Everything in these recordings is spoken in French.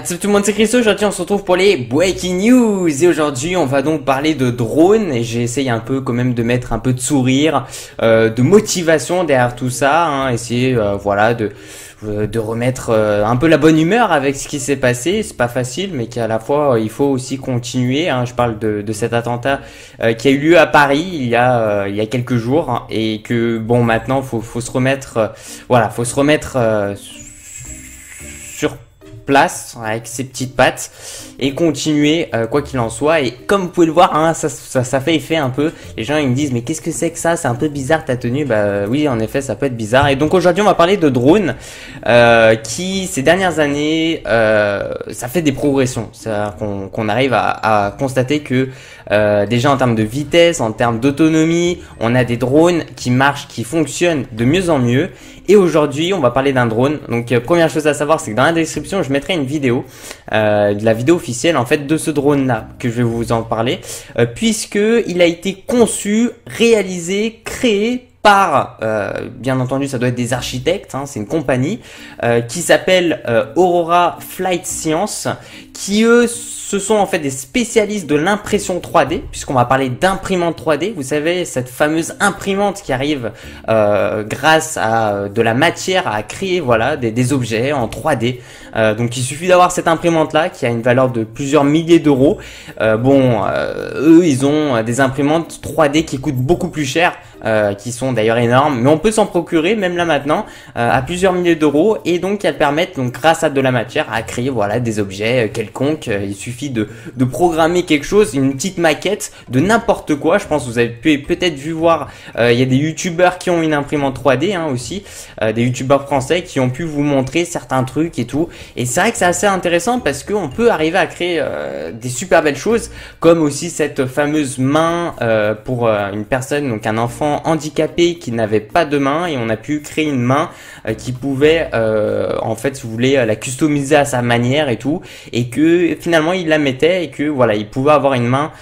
Salut tout le monde, c'est Christo. Aujourd'hui on se retrouve pour les Breaking News et aujourd'hui on va donc parler de drones et j'essaye un peu quand même de mettre un peu de sourire, de motivation derrière tout ça, hein, essayer voilà de remettre un peu la bonne humeur avec ce qui s'est passé. C'est pas facile, mais qu'à la fois il faut aussi continuer, hein. Je parle de cet attentat qui a eu lieu à Paris il y a quelques jours, hein, et que bon maintenant faut se remettre faut se remettre sur place avec ses petites pattes et continuer quoi qu'il en soit. Et comme vous pouvez le voir, hein, ça fait effet un peu. Les gens ils me disent mais qu'est-ce que c'est que ça, c'est un peu bizarre ta tenue. Bah oui, en effet ça peut être bizarre. Et donc aujourd'hui on va parler de drones qui ces dernières années ça fait des progressions. C'est-à-dire qu'on arrive à constater que déjà en termes de vitesse, en termes d'autonomie, on a des drones qui marchent, qui fonctionnent de mieux en mieux. Et aujourd'hui, on va parler d'un drone. Donc, première chose à savoir, c'est que dans la description, je mettrai une vidéo, de la vidéo officielle en fait de ce drone-là, que je vais vous en parler, puisque il a été conçu, réalisé, créé par, bien entendu, ça doit être des architectes, hein, c'est une compagnie qui s'appelle Aurora Flight Science, qui eux ce sont en fait des spécialistes de l'impression 3D, puisqu'on va parler d'imprimante 3D. Vous savez, cette fameuse imprimante qui arrive grâce à de la matière à créer voilà des objets en 3D. Donc il suffit d'avoir cette imprimante là qui a une valeur de plusieurs milliers d'euros. Eux ils ont des imprimantes 3D qui coûtent beaucoup plus cher, qui sont d'ailleurs énormes, mais on peut s'en procurer même là maintenant à plusieurs milliers d'euros, et donc elles permettent donc grâce à de la matière à créer voilà des objets quelconques. Il suffit de programmer quelque chose, une petite maquette de n'importe quoi. Je pense que vous avez peut-être vu voir, il y a des youtubeurs qui ont une imprimante 3D hein, aussi, des youtubeurs français qui ont pu vous montrer certains trucs et tout. Et c'est vrai que c'est assez intéressant parce qu'on peut arriver à créer des super belles choses, comme aussi cette fameuse main pour une personne, donc un enfant handicapé qui n'avait pas de main, et on a pu créer une main qui pouvait en fait si vous voulez la customiser à sa manière et tout, et que finalement il la mettait et que voilà il pouvait avoir une main,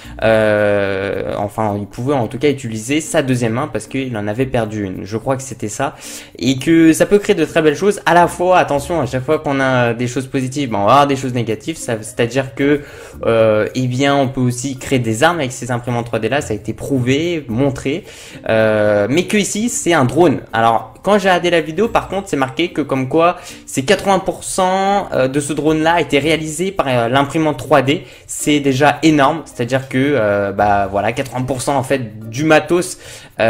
enfin il pouvait en tout cas utiliser sa deuxième main parce qu'il en avait perdu une, je crois que c'était ça, et que ça peut créer de très belles choses. À la fois attention, à chaque fois qu'on a des choses positives, on va avoir des choses négatives, c'est-à-dire que eh bien on peut aussi créer des armes avec ces imprimantes 3D là, ça a été prouvé, montré, mais que ici c'est un drone. Alors quand j'ai regardé la vidéo par contre c'est marqué que comme quoi c'est 80% de ce drone là a été réalisé par l'imprimante 3D. C'est déjà énorme, c'est-à-dire que voilà 80% en fait du matos qui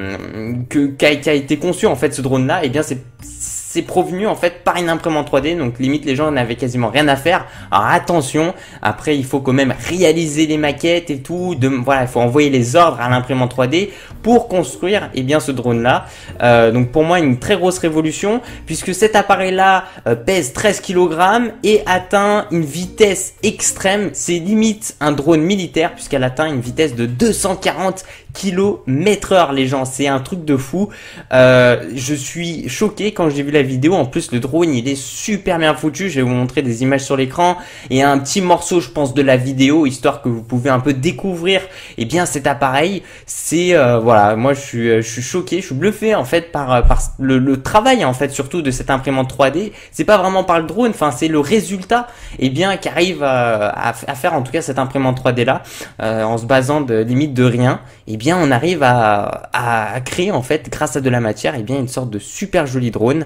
a été conçu en fait ce drone là, et bien c'est provenu en fait par une imprimante 3D, donc limite les gens n'avaient quasiment rien à faire. Alors attention, après il faut quand même réaliser les maquettes et tout, voilà, il faut envoyer les ordres à l'imprimante 3D pour construire bien ce drone là. Donc pour moi une très grosse révolution, puisque cet appareil là pèse 13 kg et atteint une vitesse extrême. C'est limite un drone militaire puisqu'elle atteint une vitesse de 240 km/h, les gens, c'est un truc de fou. Je suis choqué quand j'ai vu la vidéo. En plus le drone il est super bien foutu, je vais vous montrer des images sur l'écran et un petit morceau je pense de la vidéo, histoire que vous pouvez un peu découvrir bien cet appareil. C'est voilà, moi je suis choqué, je suis bluffé en fait par le travail en fait surtout de cette imprimante 3D. C'est pas vraiment par le drone, enfin c'est le résultat qu'arrive à faire en tout cas cette imprimante 3D là, en se basant limite de rien. On arrive à créer en fait grâce à de la matière une sorte de super joli drone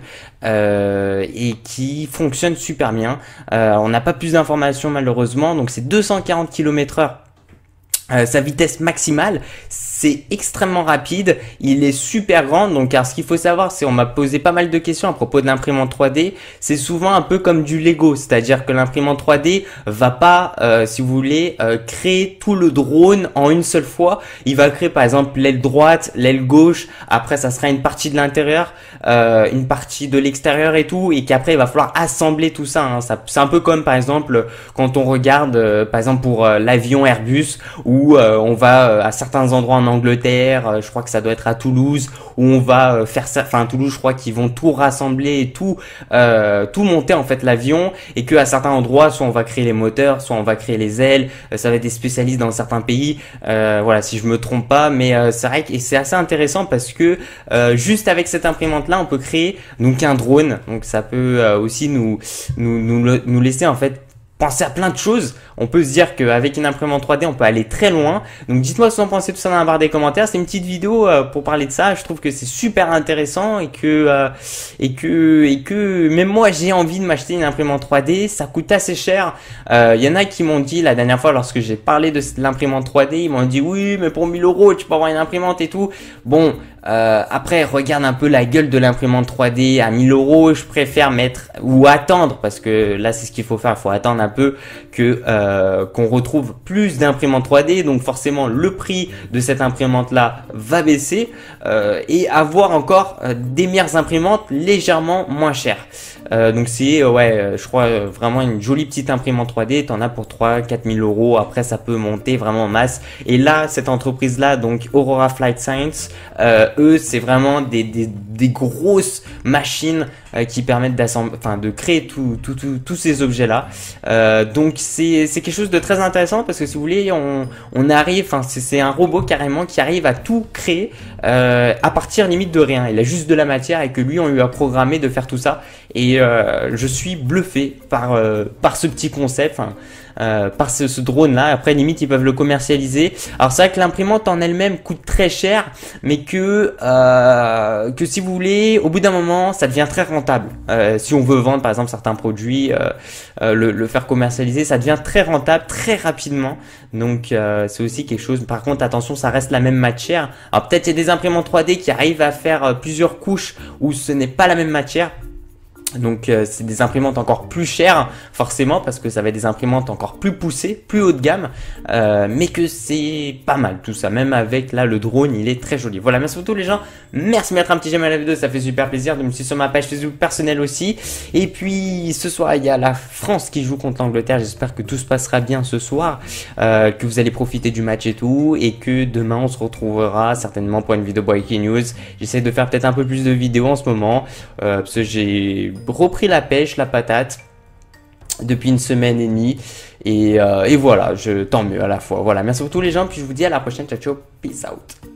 et qui fonctionne super bien. On n'a pas plus d'informations malheureusement, donc c'est 240 km/h sa vitesse maximale. C'est extrêmement rapide, il est super grand. Donc alors, ce qu'il faut savoir, c'est on m'a posé pas mal de questions à propos de l'imprimante 3D. C'est souvent un peu comme du Lego, c'est-à-dire que l'imprimante 3D va pas, si vous voulez, créer tout le drone en une seule fois. Il va créer par exemple l'aile droite, l'aile gauche, après ça sera une partie de l'intérieur, une partie de l'extérieur et tout, et qu'après il va falloir assembler tout ça, hein. C'est un peu comme par exemple quand on regarde par exemple pour l'avion Airbus, où on va à certains endroits en Angleterre, je crois que ça doit être à Toulouse, où on va faire ça, enfin à Toulouse je crois qu'ils vont tout rassembler et tout monter en fait l'avion, et que à certains endroits soit on va créer les moteurs, soit on va créer les ailes, ça va être des spécialistes dans certains pays, voilà si je me trompe pas, mais c'est vrai que c'est assez intéressant parce que juste avec cette imprimante là on peut créer donc un drone, donc ça peut aussi nous laisser en fait penser à plein de choses. On peut se dire qu'avec une imprimante 3D, on peut aller très loin. Donc dites-moi ce que vous en pensez tout ça dans la barre des commentaires. C'est une petite vidéo pour parler de ça. Je trouve que c'est super intéressant et que même moi j'ai envie de m'acheter une imprimante 3D. Ça coûte assez cher. Y en a qui m'ont dit la dernière fois lorsque j'ai parlé de l'imprimante 3D, ils m'ont dit oui mais pour 1000 € tu peux avoir une imprimante et tout. Bon après regarde un peu la gueule de l'imprimante 3D à 1000 €. Je préfère mettre ou attendre parce que là c'est ce qu'il faut faire. Il faut attendre un peu qu'on retrouve plus d'imprimantes 3D, donc forcément le prix de cette imprimante là va baisser et avoir encore des meilleures imprimantes légèrement moins chères. Donc c'est je crois vraiment une jolie petite imprimante 3D, t'en as pour 3-4 000 €. Après ça peut monter vraiment en masse. Et là cette entreprise là, donc Aurora Flight Science, eux c'est vraiment des grosses machines qui permettent de créer tous ces objets là. Donc c'est quelque chose de très intéressant parce que si vous voulez on arrive, c'est un robot carrément qui arrive à tout créer à partir limite de rien. Il a juste de la matière et que lui on lui a programmé de faire tout ça. Et je suis bluffé par ce petit concept, par ce drone là. Après limite ils peuvent le commercialiser. Alors c'est vrai que l'imprimante en elle-même coûte très cher, mais que si vous voulez au bout d'un moment ça devient très rentable. Si on veut vendre par exemple certains produits, le faire commercialiser, ça devient très rentable très rapidement. Donc c'est aussi quelque chose. Par contre attention, ça reste la même matière. Alors peut-être il y a des imprimantes 3D qui arrivent à faire plusieurs couches où ce n'est pas la même matière. Donc c'est des imprimantes encore plus chères forcément parce que ça va être des imprimantes encore plus poussées, plus haut de gamme, mais que c'est pas mal tout ça. Même avec là le drone, il est très joli. Voilà, merci pour tous les gens. Merci de mettre un petit j'aime à la vidéo, ça fait super plaisir. De me suivre sur ma page Facebook personnelle aussi. Et puis ce soir il y a la France qui joue contre l'Angleterre. J'espère que tout se passera bien ce soir, que vous allez profiter du match et tout, et que demain on se retrouvera certainement pour une vidéo Breaking News. J'essaie de faire peut-être un peu plus de vidéos en ce moment parce que j'ai repris la pêche, la patate depuis une semaine et demie et voilà, tant mieux à la fois. Voilà, merci pour tous les gens, puis je vous dis à la prochaine, ciao ciao, peace out.